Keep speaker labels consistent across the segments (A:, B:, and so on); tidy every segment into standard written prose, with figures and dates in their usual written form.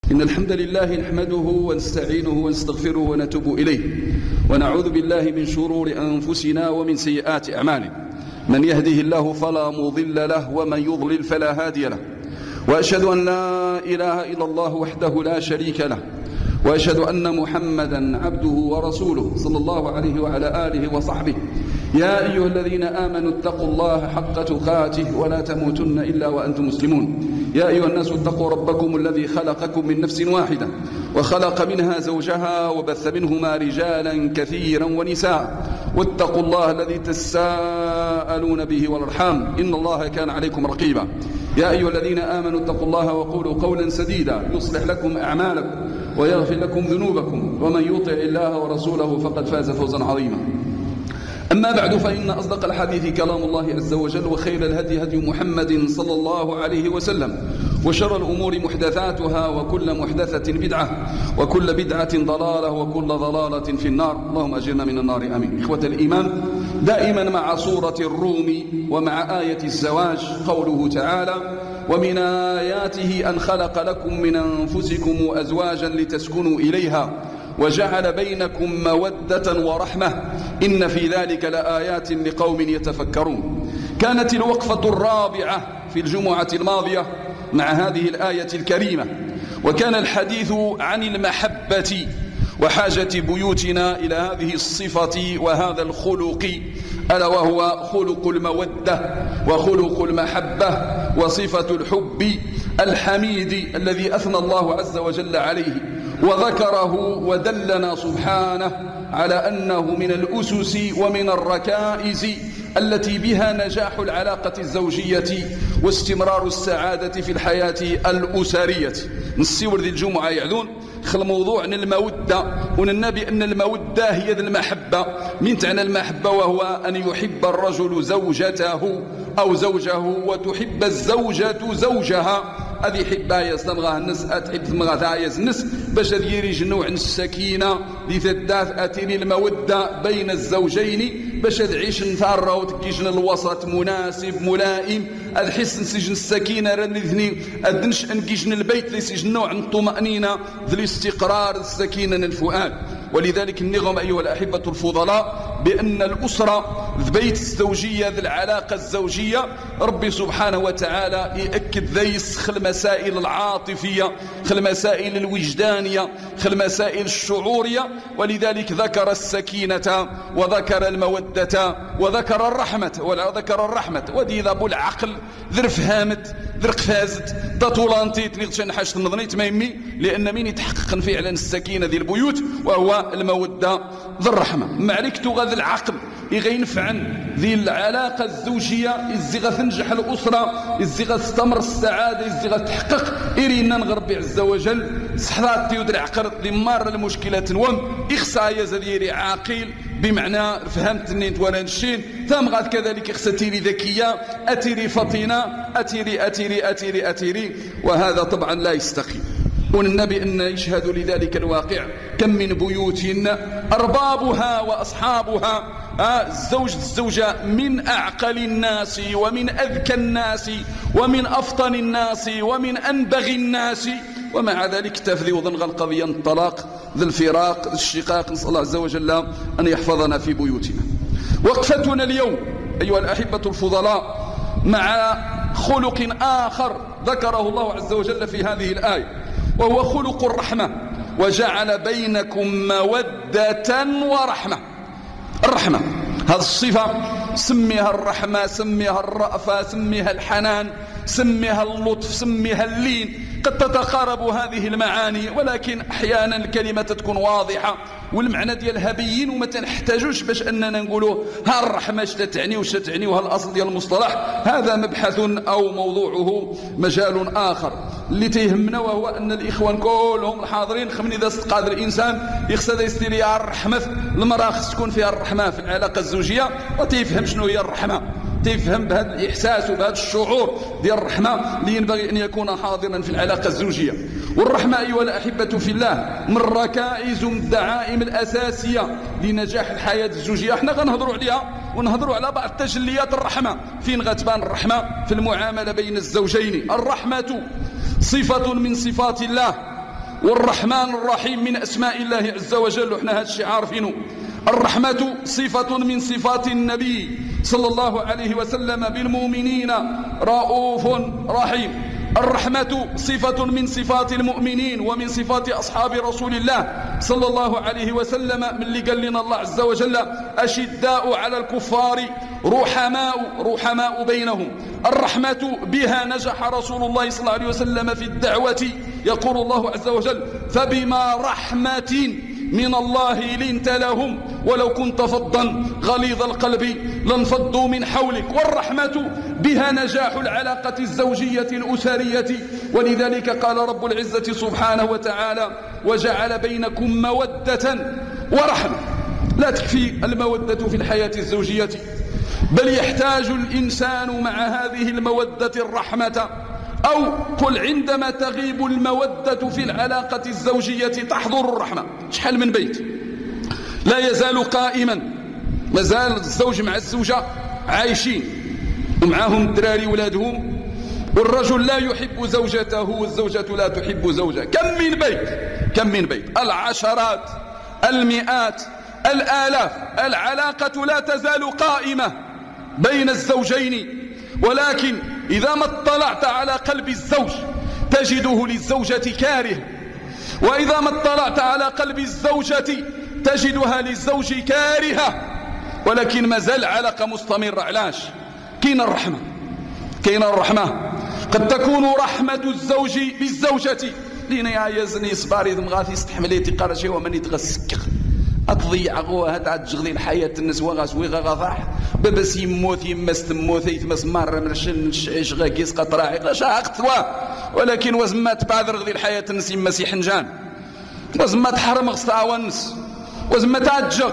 A: إن الحمد لله نحمده ونستعينه ونستغفره ونتوب إليه ونعوذ بالله من شرور أنفسنا ومن سيئات أعمالنا. من يهده الله فلا مضل له ومن يضلل فلا هادي له، وأشهد أن لا إله إلا الله وحده لا شريك له، وأشهد أن محمدا عبده ورسوله صلى الله عليه وعلى آله وصحبه. يا أيها الذين آمنوا اتقوا الله حق تقاته ولا تموتن إلا وأنتم مسلمون. يا أيها الناس اتقوا ربكم الذي خلقكم من نفس واحدة وخلق منها زوجها وبث منهما رجالا كثيرا ونساء، واتقوا الله الذي تساءلون به والأرحام إن الله كان عليكم رقيبا. يا أيها الذين آمنوا اتقوا الله وقولوا قولا سديدا يصلح لكم أعمالكم ويغفر لكم ذنوبكم، ومن يطع الله ورسوله فقد فاز فوزا عظيما. أما بعد، فإن أصدق الحديث كلام الله عز وجل، وخير الهدي هدي محمد صلى الله عليه وسلم، وشر الأمور محدثاتها، وكل محدثة بدعة، وكل بدعة ضلالة، وكل ضلالة في النار. اللهم أجرنا من النار آمين. إخوة الإيمان، دائما مع سورة الروم ومع آية الزواج قوله تعالى: ومن آياته أن خلق لكم من أنفسكم أزواجا لتسكنوا إليها وجعل بينكم مودة ورحمة إن في ذلك لآيات لقوم يتفكرون. كانت الوقفة الرابعة في الجمعة الماضية مع هذه الآية الكريمة، وكان الحديث عن المحبة وحاجة بيوتنا إلى هذه الصفة وهذا الخلق، ألا وهو خلق المودة وخلق المحبة وصفة الحب الحميد الذي أثنى الله عز وجل عليه وذكره ودلنا سبحانه على أنه من الأسس ومن الركائز التي بها نجاح العلاقة الزوجية واستمرار السعادة في الحياة الأسرية. نسيور ذي الجمعة يعذون خل موضوع عن المودة، وننبي أن المودة هي ذي المحبة. من تعنى المحبة؟ وهو أن يحب الرجل زوجته أو زوجه وتحب الزوجة زوجها. هذه حبها يصنغها الناس أتحب مغاثها يزنس باش يري جنوع السكينة لتداث أتيني المودة بين الزوجين باش تعيش نثار وتكيشن الوسط مناسب ملائم. أحس نسجن السكينة رنذني أدنش أنكيشن البيت ليسجن نوع الطمأنينة ذي الاستقرار السكينة الفؤاد. ولذلك النغم أيها الأحبة الفضلاء بأن الأسرة البيت الزوجية ذي العلاقة الزوجية ربي سبحانه وتعالى يأكد ذيس خل مسائل العاطفية، خل مسائل الوجدانية، خل مسائل الشعورية. ولذلك ذكر السكينة وذكر المودة وذكر الرحمة ودي ذا بو العقل ذر فهامت ذر قفازت تطولانتيت نغتشن حاجة نظنيت ما يمي، لأن مين يتحقق فعلا السكينة ذي البيوت وهو المودة ذي الرحمة. معركة غذ العقل يغينفعن ذي العلاقة الزوجية إزي تنجح الأسرة، إزي تستمر السعادة، إزي تحقق إرينا نغربي عز وجل صحرات يدري عقر ذي مار المشكلات نوم إخصا يزديري عاقل بمعنى فهمت اني وانا نشين ثم غاد كذلك خستيري ذكيه اتيري فطينه اتيري وهذا طبعا لا يستقيم. والنبي ان يشهد لذلك الواقع كم من بيوت اربابها واصحابها الزوجه من اعقل الناس ومن اذكى الناس ومن افطن الناس ومن انبغي الناس، ومع ذلك تفذي وضنغ القضية الطلاق ذي الفراق الشقاق. نسأل الله عز وجل أن يحفظنا في بيوتنا. وقفتنا اليوم أيها الأحبة الفضلاء مع خلق آخر ذكره الله عز وجل في هذه الآية، وهو خلق الرحمة. وجعل بينكم مودة ورحمة. الرحمة هذه الصفة سميها الرحمة، سميها الرأفة، سميها الحنان، سميها اللطف، سميها اللين. قد تتقارب هذه المعاني، ولكن أحيانا الكلمة تكون واضحة والمعنى ديالها بين وما تنحتاجوش باش أننا نقولوا ها الرحمة اش تعني وش تعني وها الأصل ديال المصطلح. هذا مبحث أو موضوعه مجال آخر. اللي تيهمنا وهو أن الإخوان كلهم الحاضرين خمن إذا قادر الإنسان يخصد يستيري الرحمة المرأة خص تكون فيها الرحمة في العلاقة الزوجية وتيفهم شنو هي الرحمة، تفهم بهذا الإحساس وبهذا الشعور ديال الرحمة اللي ينبغي أن يكون حاضرا في العلاقة الزوجية. والرحمة أيها الأحبة في الله من ركائز الدعائم الأساسية لنجاح الحياة الزوجية. احنا غنهضروا عليها ونهضروا على بعض تجليات الرحمة. فين غتبان الرحمة؟ في المعاملة بين الزوجين. الرحمة صفة من صفات الله والرحمن الرحيم من أسماء الله عز وجل، وإحنا هذا الشيء عارفينه. الرحمة صفة من صفات النبي صلى الله عليه وسلم بالمؤمنين رؤوف رحيم. الرحمة صفة من صفات المؤمنين ومن صفات أصحاب رسول الله صلى الله عليه وسلم، من اللي قال لنا الله عز وجل أشداء على الكفار رحماء بينهم. الرحمة بها نجح رسول الله صلى الله عليه وسلم في الدعوة، يقول الله عز وجل فبما رحمة من الله لنت لهم ولو كنت فظا غليظ القلب لانفضوا من حولك. والرحمة بها نجاح العلاقة الزوجية الأسرية، ولذلك قال رب العزة سبحانه وتعالى وجعل بينكم مودة ورحمة. لا تكفي المودة في الحياة الزوجية، بل يحتاج الإنسان مع هذه المودة الرحمة، أو قل عندما تغيب المودة في العلاقة الزوجية تحضر الرحمة. شحال من بيت لا يزال قائما، مازال الزوج مع الزوجة عايشين ومعهم الدراري ولادهم، والرجل لا يحب زوجته والزوجة لا تحب زوجها. كم من بيت العشرات المئات الآلاف. العلاقة لا تزال قائمة بين الزوجين، ولكن إذا ما اطلعت على قلب الزوج تجده للزوجة كاره، وإذا ما اطلعت على قلب الزوجة تجدها للزوج كارهة، ولكن ما زال علاقة مستمرة. علاش؟ كاين الرحمة. قد تكون رحمة الزوج بالزوجة لين يعيزني صباري مغاثي استحمليتي قرشي ومن يتغسك أتضيع غوها تعجغلي الحياة النسوة غاسوي غاضاح بابس يموت يمس تموت يتمس مر مرشن نشعيش غاكيس قطراعي لا شاقت ولكن وزما تبادر غدي الحياة النس يمس يحنجان، وزما تحرم غسطا ونس، وزما تعجغ.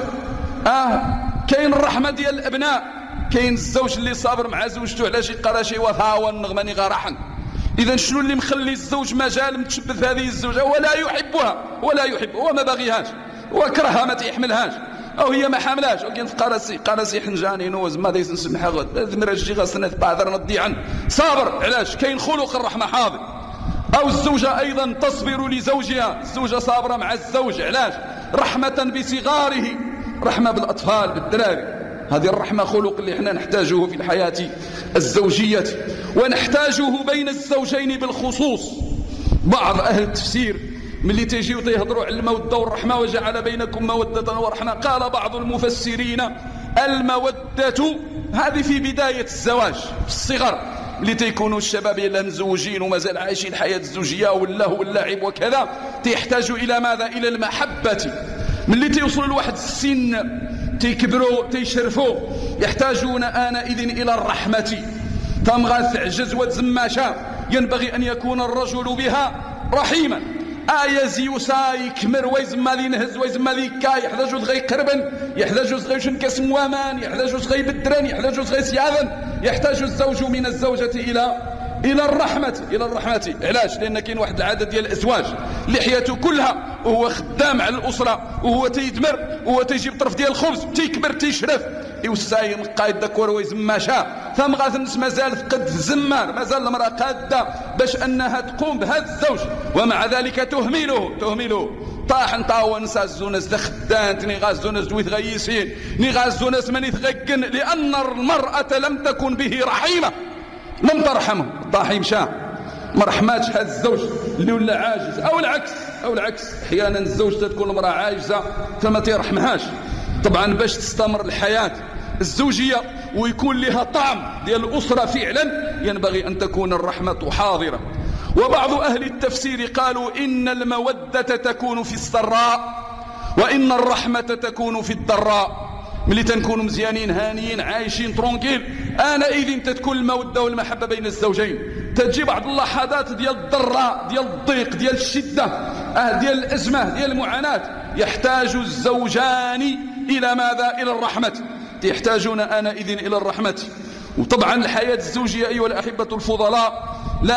A: كاين الرحمة ديال الأبناء، كاين الزوج اللي صابر مع زوجته على شي قراشي وثاوى النغماني غارحن. إذا شنو اللي مخلي الزوج مازال متشبث هذه الزوجة ولا يحبها هو ما باغيهاش وكرهها ما تيحملهاش او هي ما حاملاش، ولكن قراسي حنجاني نوز ما دايس نسمحها غد لازم رجي غسنه بعذر نضيعا صابر. علاش؟ كاين خلق الرحمه حاضر. او الزوجه ايضا تصبر لزوجها، الزوجه صابره مع الزوج. علاش؟ رحمه بصغاره، رحمه بالاطفال بالدراري. هذه الرحمه خلق اللي احنا نحتاجه في الحياه الزوجيه، ونحتاجه بين الزوجين بالخصوص. بعض اهل التفسير ملي تيجيو تيهضروا على المودة والرحمة وجعل بينكم مودة ورحمة، قال بعض المفسرين المودة هذه في بداية الزواج في الصغر، اللي تيكونوا الشباب يلا مزوجين ومازال عايشين الحياة الزوجية واللهو واللعب وكذا، تيحتاج إلى ماذا؟ إلى المحبة. ملي تيوصلوا لواحد السن تيكبروا تيشرفوا يحتاجون آنئذ إلى الرحمة. تمغى تعجز وتزماشا، ينبغي أن يكون الرجل بها رحيما. يزيوسا يكمر ويزما ذي نهز ويزما ذي كا يحتاجو غي قربن، يحتاجو غي شنكس موامان، يحتاجو غي بدران، يحتاجو غي سياذن. يحتاج الزوج من الزوجة إلى الرحمة. علاش؟ لأن كاين واحد العدد ديال الأزواج لحياته كلها وهو خدام على الأسرة وهو تيدمر وهو تيجيب طرف ديال الخبز تيكبر تيشرف يوساين قايد داكور ويزما شا ثم غاث الناس مازال قد الزمار، مازال المرأة قادة باش أنها تقوم بهذا الزوج، ومع ذلك تهمله طاح نطاو نسا الزونس دخدانت نغاز زونس دويت غيسين نغاز زونس من يتغقن، لأن المرأة لم تكن به رحيمة، لم ترحمه. طاح يمشى ما رحماتش هذا الزوج اللي ولا عاجز، أو العكس أحيانا الزوج تكون المرأة عاجزة فما ترحمهاش. طبعا باش تستمر الحياة الزوجية ويكون لها طعم ديال الأسرة فعلا ينبغي أن تكون الرحمة حاضرة. وبعض أهل التفسير قالوا إن المودة تكون في السراء وإن الرحمة تكون في الضراء. ملي تنكونوا مزيانين هانيين عايشين ترونكيل آنئذ تتكون المودة والمحبة بين الزوجين. تجي بعض اللحظات ديال الضراء ديال الضيق ديال الشدة ديال الأزمة ديال المعاناة، يحتاج الزوجان إلى ماذا؟ إلى الرحمة. يحتاجون آنئذ إلى الرحمة. وطبعا الحياة الزوجية أيها الأحبة الفضلاء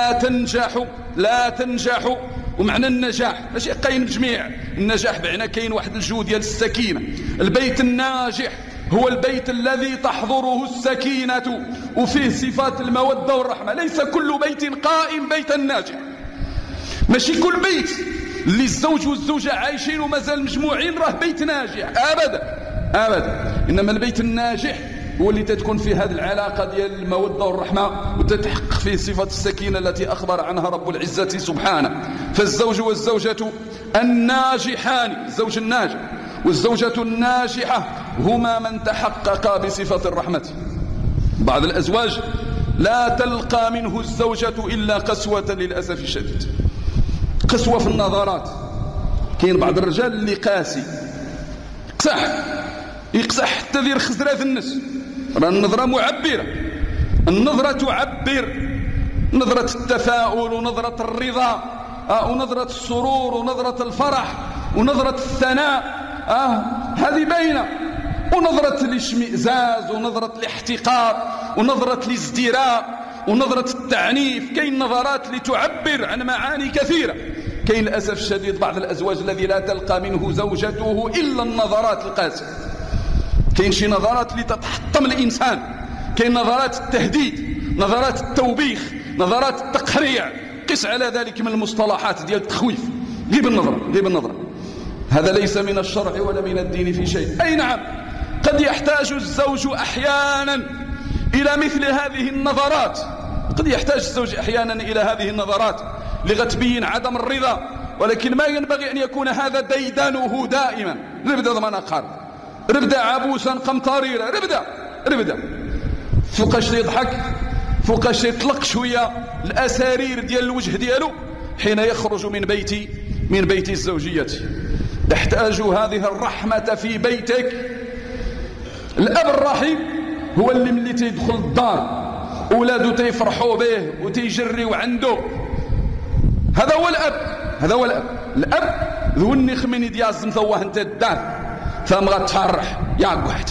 A: لا تنجح. ومعنى النجاح ماشي قاين بجميع النجاح، بمعنى كاين واحد الجود ديال السكينة. البيت الناجح هو البيت الذي تحضره السكينة وفيه صفات المودة والرحمة. ليس كل بيت قائم بيتا ناجح، ماشي كل بيت اللي الزوج والزوجة عايشين ومازال مجموعين راه بيت ناجح أبدا أبدا. إنما البيت الناجح هو اللي تتكون فيه هذه العلاقة ديال المودة والرحمة وتتحقق فيه صفة السكينة التي أخبر عنها رب العزة سبحانه. فالزوج والزوجة الناجحان، الزوج الناجح والزوجة الناجحة هما من تحققا بصفة الرحمة. بعض الأزواج لا تلقى منه الزوجة إلا قسوة للأسف الشديد، قسوة في النظرات. كاين بعض الرجال اللي قاسي يقسح حتى دير خزرات الناس. راه النظرة معبرة، النظرة تعبر، نظرة التفاؤل ونظرة الرضا ونظرة السرور ونظرة الفرح ونظرة الثناء هذه باينة، ونظرة الاشمئزاز ونظرة الاحتقار ونظرة الازدراء ونظرة التعنيف. كاين نظرات لتعبر عن معاني كثيرة. كاين للأسف الشديد بعض الأزواج الذي لا تلقى منه زوجته إلا النظرات القاسية. كاين شي نظرات لتتحطم الإنسان، كاين نظرات التهديد، نظرات التوبيخ، نظرات التقريع، قس على ذلك من المصطلحات ديال التخويف. جيب النظرة. هذا ليس من الشرع ولا من الدين في شيء. أي نعم، قد يحتاج الزوج أحيانا إلى مثل هذه النظرات، قد يحتاج الزوج أحيانا إلى هذه النظرات لغتبين عدم الرضا، ولكن ما ينبغي أن يكون هذا ديدنه دائما. ربدا ضمن قارب، ربدا عبوسا قمطريرا، ربدا فوقاش يضحك، فوقاش يطلق شوية الأسارير ديال الوجه ديالو حين يخرج من بيت الزوجية. تحتاج هذه الرحمة في بيتك. الأب الرحيم هو اللي ملي تيدخل الدار أولاده تيفرحوا به وتيجريو عنده. هذا هو الأب ذو النخ من يدياز مثوه انت الدار ثم غتفرح ياك واحد.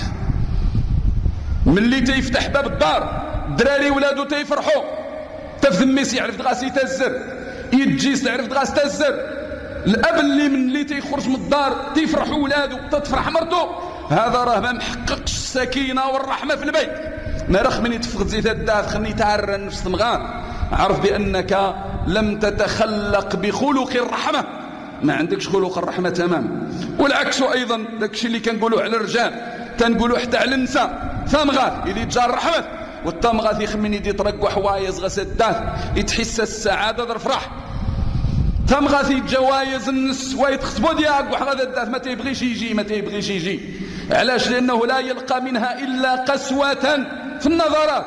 A: ملي تيفتح باب الدار الدراري ولادو تيفرحوا، تفذميس يعرف دغاسي تزر، يتجيس يعرف دغاس تزر. الأب اللي تيخرج من الدار تيفرحوا ولادو تتفرح مرته، هذا راه ما محققش السكينة والرحمة في البيت. ما رخ من يتفقد زيت الدار خلني تعرى النفس مغان، عرف بأنك لم تتخلق بخلق الرحمة، ما عندكش خلق الرحمة تماما. والعكس أيضا داكشي اللي كنقولوه على الرجال تنقولوه حتى على النساء. ثامغاث يدي تجار الرحمة، والتامغاث يخمن يدي ترقوا حوايز غاس الداث يتحس السعادة الفرح. ثامغاث يتجوايز النس ويتخطبوا ديالك وحغاد الداث ما تيبغيش يجي. علاش؟ لأنه لا يلقى منها إلا قسوة في النظرات.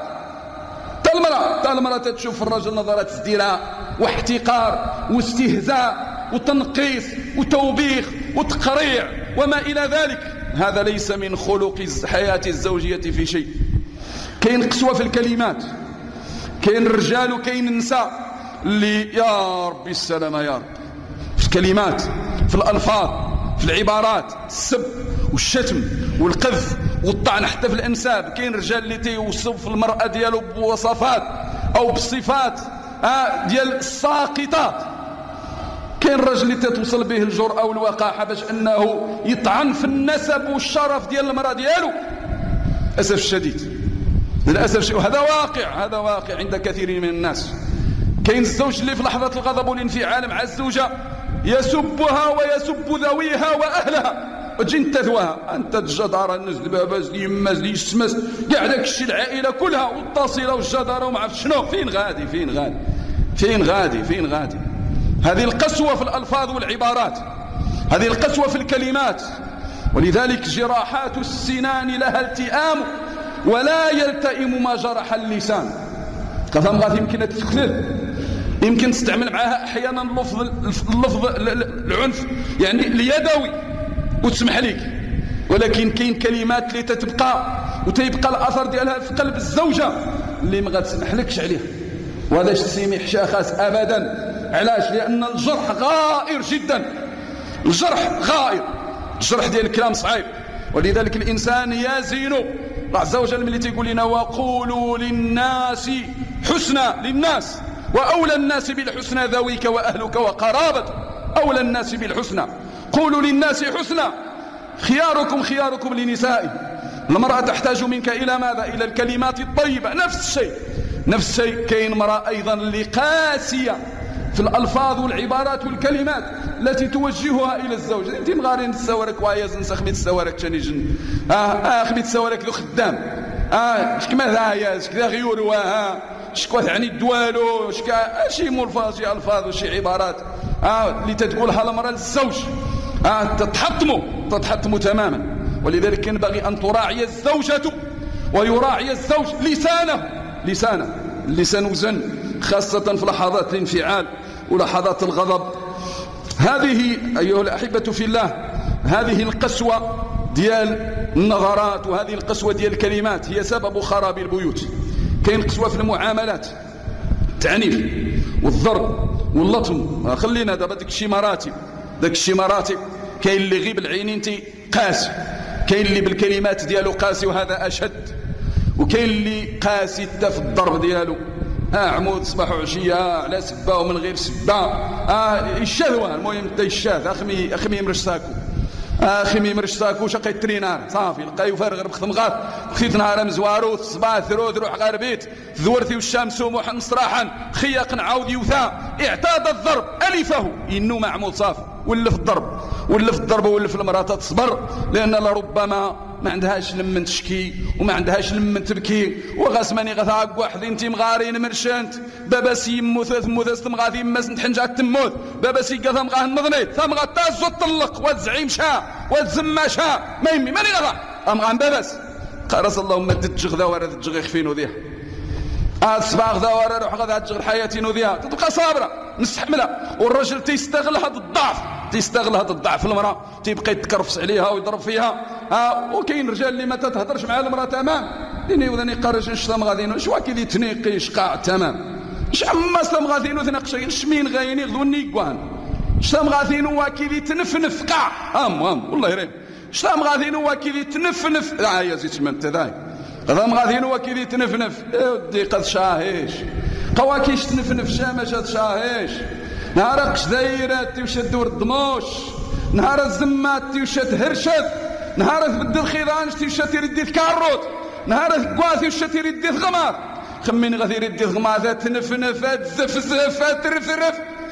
A: تا المرأة تشوف في الرجل نظرات ازدراء واحتقار واستهزاء وتنقيص وتوبيخ وتقريع وما إلى ذلك. هذا ليس من خلق الحياة الزوجية في شيء. كاين قسوة في الكلمات، كاين الرجال وكاين النساء اللي يا ربي السلامة يا رب في الكلمات، في الألفاظ، في العبارات، السب والشتم والقذف والطعن حتى في الأنساب. كاين رجال اللي تيوصف المرأة ديالو بوصفات أو بصفات ديال الساقطات. كاين الرجل اللي تتوصل به الجرأة والوقاحة باش أنه يطعن في النسب والشرف ديال المرأة ديالو. للأسف الشديد وهذا واقع عند كثير من الناس. كاين الزوج اللي في لحظة الغضب والانفعال مع الزوجة يسبها ويسب ذويها وأهلها وتجي انت ذوها، انت الجدارة نزل باباز لي يماز لي يسمس كاع داك الشيء العائلة كلها والتصيلة والجدارة وما عرف شنو. فين غادي. هذه القسوة في الألفاظ والعبارات، هذه القسوة في الكلمات. ولذلك جراحات السنان لها التئام ولا يلتئم ما جرح اللسان. كفهم غادي يمكن تتكلم، يمكن تستعمل معها احيانا اللفظ العنف يعني اليدوي وتسمح لك، ولكن كاين كلمات اللي تتبقى وتيبقى الاثر ديالها في قلب الزوجه اللي ما غتسمح لكش عليه. وهذا السيميح شاخص ابدا. علاش؟ لان الجرح غائر جدا، الجرح ديال الكلام صعيب. ولذلك الانسان يزين. الله عز وجل ملي تيقول لنا وقولوا للناس حسنا، للناس وأولى الناس بالحسنى ذويك وأهلك وقرابتك، أولى الناس بالحسنى. قولوا للناس حسنا، خياركم لنسائهم. المرأة تحتاج منك إلى ماذا؟ إلى الكلمات الطيبة. نفس الشيء كاين مرأة أيضا اللي قاسية في الألفاظ والعبارات والكلمات التي توجهها إلى الزوج. أنت مغارين تساورك وعيا زنس خميت تساورك تاني جن خميت تساورك ذو خدام شكما ذايا شكذا غيور شكوا عني الدوالو شكا شي ملفاظ شي ألفاظ وشي عبارات اللي تتقولها المرأة للزوج تتحطموا تماما. ولذلك ينبغي أن تراعي الزوجة ويراعي الزوج اللسان وزن، خاصة في لحظات الانفعال ولحظات الغضب. هذه أيها الأحبة في الله، هذه القسوة ديال النظرات وهذه القسوة ديال الكلمات هي سبب خراب البيوت. كاين قسوة في المعاملات، التعنيف والضرب واللطم. خلينا دابا داك الشي مراتب. كاين اللي غيب العينين قاسي، كاين اللي بالكلمات ديالو قاسي وهذا أشد، وكاين اللي قاسي حتى في الضرب ديالو عمود صباح وعشيه على سبه ومن غير سبه الشهوه. المهم حتى الشاذ اخمي يمرش ساكو شقي الترينار صافي لقى يفرغ بخدمغات خيت نهار مزوارو الصباح ثرود روح غير بيت ذورتي والشمس وموحن مصراحا خياق نعاود يوثا اعتاد الضرب الفه انه معمود صافي ولا في الضرب ولا في المراه تصبر، لان لربما ما عندهاش لمن تشكي وما عندهاش لمن تبكي وغاسماني غثاق واحد انتي مغارين مرشانت بابا سي موث مغاثي ماس نتحنجات تموت بابا سي قثا مغاه النظني ثم غتازو طلق والزعيم شا والزما شا ما يمي ماني غثا امغان باباس قرص اللهم تتجغ ذا ورا تتجغ يخفينو ذيها الصباغ ذا ورا روح غدا تجغ حياتي نوذيها تبقى صابره نستحملها. والرجل تيستغل هذا الضعف المراه تيبقى يتكرفس عليها ويضرب فيها وكاين رجال اللي ما تتهضرش مع المراه تمام ديني وذاني قارش نشتم غادينو شوا كي تنيقي شقاع تمام شحال سلام غادينو تناقش شمين غايني غدوني كوان شتام غادينو واكي تنفنف قاع والله يريم شتام غادينو واكي تنفنف يا زيت ما انت ذاي غادم غادينو واكي تنفنف ودي قد شاهيش قواكيش تنفنف شامشات شاهيش نهارك شدايرات تيوشد دور الضموش نهار الزمات تيوشد هرشد نهار تبدل خيرانش تيوشد يردي الكاروت نهار كواث يوشد يردي الغمار خمين غادي يردي الغمار تنفنفات زفزفات ترفرف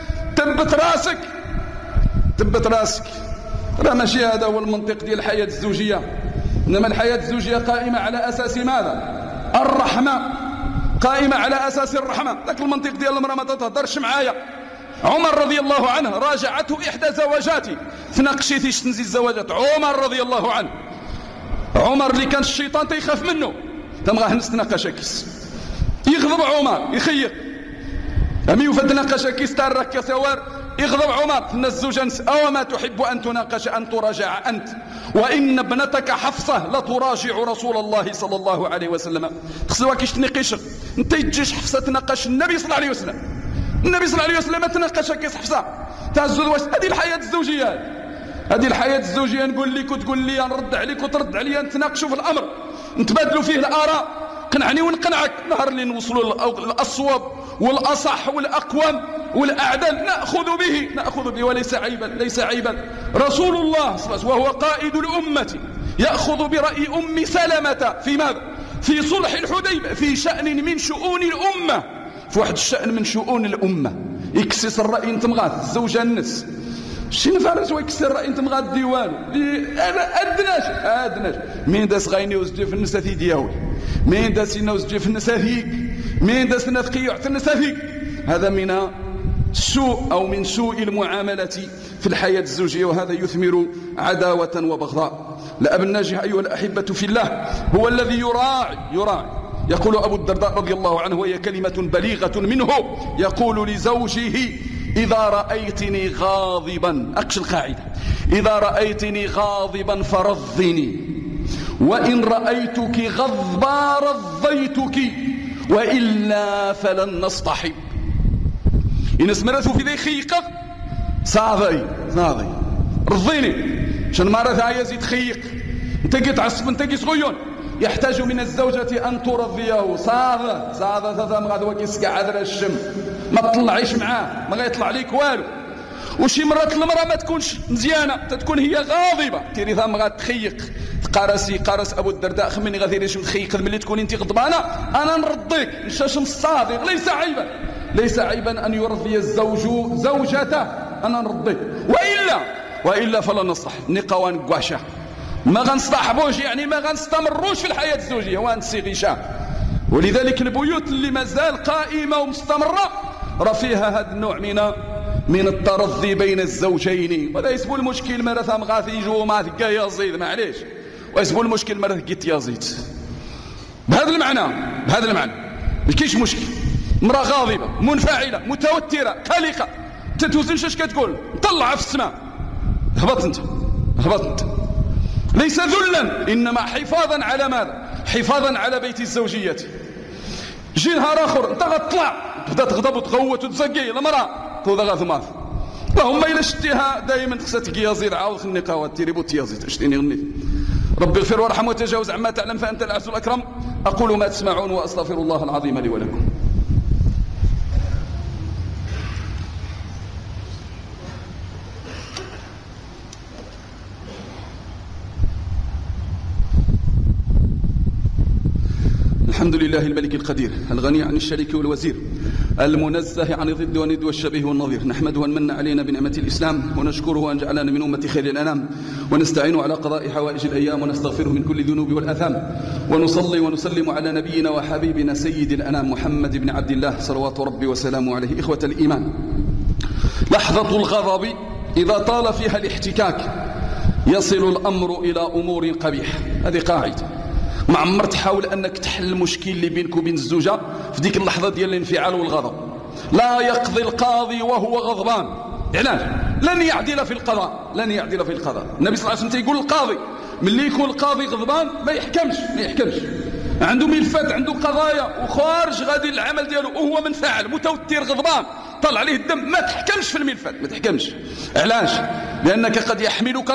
A: تبت راسك راه ماشي هذا هو المنطق ديال الحياة الزوجية. إنما الحياة الزوجية قائمة على أساس ماذا؟ الرحمة، قائمة على أساس الرحمة. ذاك المنطق ديال المرأة ما تتهضرش معايا. عمر رضي الله عنه راجعته إحدى زواجاته تناقشيتي شتنزي الزواجات عمر رضي الله عنه عمر اللي كان الشيطان تيخاف منه تمغاه نستناقش كيس يغضب عمر يخيق أمي يفتناقش كيس تارك ثوار يغضب عمر الناس الزوجة أو ما تحب أن تناقش أن تراجع أنت وإن ابنتك حفصة لتراجع رسول الله صلى الله عليه وسلم تخسوا كيش تناقش انت يجيش حفصة تناقش النبي صلى الله عليه وسلم النبي صلى الله عليه وسلم تناقش كيس حفصة تهزوا واش هذه الحياة الزوجية نقول لك وتقول لي نرد عليك وترد علي نتناقشوا في الأمر نتبادلوا فيه الآراء قنعني ونقنعك نهار اللي نوصلوا الأصوب والأصح والأقوم والأعدل نأخذ به وليس عيبا رسول الله صلى الله عليه وسلم وهو قائد الأمة يأخذ برأي أم سلمة في ماذا؟ في صلح الحديبية في شأن من شؤون الأمة في واحد الشأن من شؤون الأمة يكسس الرأي انت مغاث الزوجة النس شي نفرس ويكسر الرأي انت مغاث ديوان أدناش مين داس غايني وزجي في النساثي دياوي مين داس وزجي في النساثيك مين داس نثقي يعطي النساثيك. هذا من سوء المعاملة في الحياة الزوجية وهذا يثمر عداوة وبغضاء. الأب الناجح أيها الأحبة في الله هو الذي يراعي. يقول أبو الدرداء رضي الله عنه وهي كلمة بليغة منه يقول لزوجه إذا رأيتني غاضبا أقش القاعدة إذا رأيتني غاضبا فرضني وإن رأيتك غضبا رضيتك وإلا فلن نصطحب. إن اسمرته في ذي خيقة صاضي رضيني شن مرة يزيد خيق انت قيت عصب انت قيت غيون يحتاج من الزوجة أن ترضيه صاضة ما غادي وكيسكع عذر الشم ما تطلعيش معاه ما غيطلع ليك والو. وشي مرات المرأة ما تكونش مزيانة تكون هي غاضبة تيري ذا ما غاتخيق قارس أبو الدرداء خمني غادي ليش نخيق ملي تكون انت غضبانة أنا نرضيك نشاش الصادق ليس عيبا أن يرضي الزوج زوجته أنا نرضيه، وإلا فلا نصلح نقوان قواشا ما غنصطحبوش، يعني ما غنستمروش في الحياة الزوجية وانسيغيشا. ولذلك البيوت اللي مازال قائمة ومستمرة راه فيها هذا النوع من الترضي بين الزوجين. ولا يسبوا المشكل مرة مغاثيجو ما ثقا يزيد معليش، ويسبوا المشكل مرة قلت يزيد بهذا المعنى ما كاينش مشكل. امرأة غاضبة منفعلة متوترة قلقة تتوزنش اش كتقول طلعها في السماء، هبط انت ليس ذلا إنما حفاظا على ماذا؟ حفاظا على بيت الزوجية. جي نهار آخر أنت غتطلع تبدا تغضب وتغوت وتزكي المرأة توضا غاثماث، اللهم إلا شتيها دائما خصها تكيازيد عاود خلني قهوة تيريبو تيازيد شتيني غنيت. ربي اغفر وارحم وتجاوز عما تعلم فأنت الأعز الأكرم. أقول ما تسمعون وأستغفر الله العظيم لي ولكم. الحمد لله الملك القدير الغني عن الشريك والوزير المنزه عن الضد والند والشبيه والنظير. نحمده أن من علينا بنعمة الإسلام ونشكره أن جعلنا من أمة خير الأنام، ونستعين على قضاء حوائج الأيام ونستغفره من كل ذنوب والآثام، ونصلي ونسلم على نبينا وحبيبنا سيد الأنام محمد بن عبد الله صلوات ربي وسلامه عليه. إخوة الإيمان، لحظة الغضب إذا طال فيها الاحتكاك يصل الأمر إلى أمور قبيحة. هذه قاعدة، ما عمر تحاول أنك تحل المشكل اللي بينك وبين الزوجة في ديك اللحظة ديال الانفعال والغضب. لا يقضي القاضي وهو غضبان، علاش؟ لن يعدل في القضاء، النبي صلى الله عليه وسلم يقول القاضي ملي يكون القاضي غضبان ما يحكمش، عنده ملفات عنده قضايا وخارج غادي العمل ديالو وهو منفعل متوتر غضبان طلع عليه الدم، ما تحكمش في الملفات، ما تحكمش. علاش؟ لأنك قد يحملك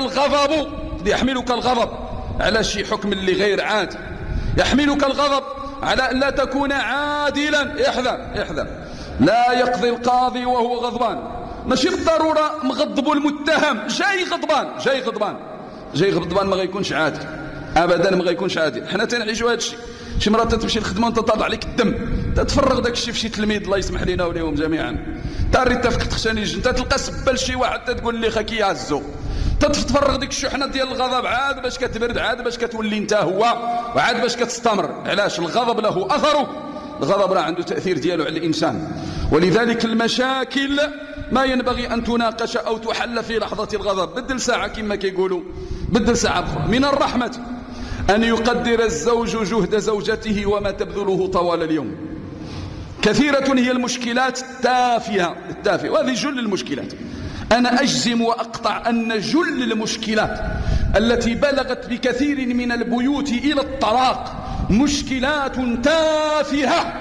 A: الغضب على شيء حكم اللي غير عادل، يحملك الغضب على أن لا تكون عادلا. احذر لا يقضي القاضي وهو غضبان، ماشي بالضرورة مغضب المتهم جاي غضبان ما غيكونش عادل ابدا، ما غيكونش عادل. حنا تنعيشوا هذا الشيء. شي مرات تمشي الخدمه وانت طالع عليك الدم تتفرغ داك الشيء في شي تلميذ الله يسمح لنا وليهم جميعا، تاري تفكت خشانيج انت تلقى سبه لشي واحد تقول لي خاكي يعزو، تتفرغ ديك الشحنه ديال الغضب عاد باش كتبرد، عاد باش كتولي انت هو، وعاد باش كتستمر. علاش؟ الغضب له اثره، الغضب راه عنده تاثير ديالو على الانسان. ولذلك المشاكل ما ينبغي ان تناقش او تحل في لحظه الغضب، بدل ساعه كما كيقولوا، بدل ساعه اخرى. من الرحمه ان يقدر الزوج جهد زوجته وما تبذله طوال اليوم. كثيره هي المشكلات التافهه وهذه جل المشكلات. أنا أجزم وأقطع أن جل المشكلات التي بلغت بكثير من البيوت إلى الطلاق مشكلات تافهة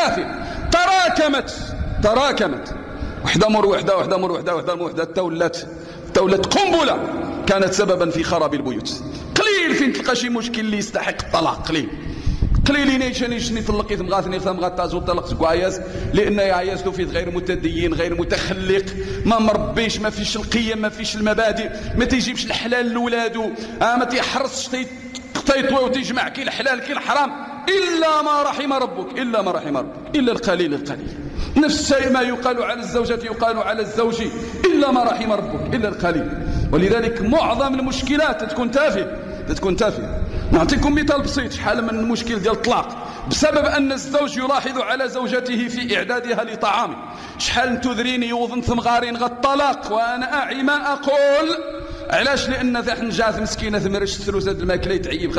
A: تراكمت وحدة مر وحدة تولت قنبلة كانت سببا في خراب البيوت. قليل فين تلقى شي مشكل اللي يستحق الطلاق، قليل نيشني طلقيت مغاثني مغاتازو طلق سكواياز لان يعيزتو فيه غير متدين غير متخلق ما مربيش ما فيش القيم ما فيش المبادئ ما تيجيبش الحلال لولادو ما تيحرصش تيطوي وتجمع كي الحلال كي الحرام الا ما رحم ربك الا القليل نفس ما يقال على الزوجة يقال على الزوج الا ما رحم ربك الا القليل. ولذلك معظم المشكلات تكون تافهه. نعطيكم مثال بسيط. شحال من المشكل ديال الطلاق بسبب أن الزوج يلاحظ على زوجته في إعدادها لطعامه. شحال تذريني يوظن ثمغارين غالطلاق وأنا أعي ما أقول. علاش؟ لأن ذا حنجاث مسكينة ثمرش الثلوثة الماكلة تعيب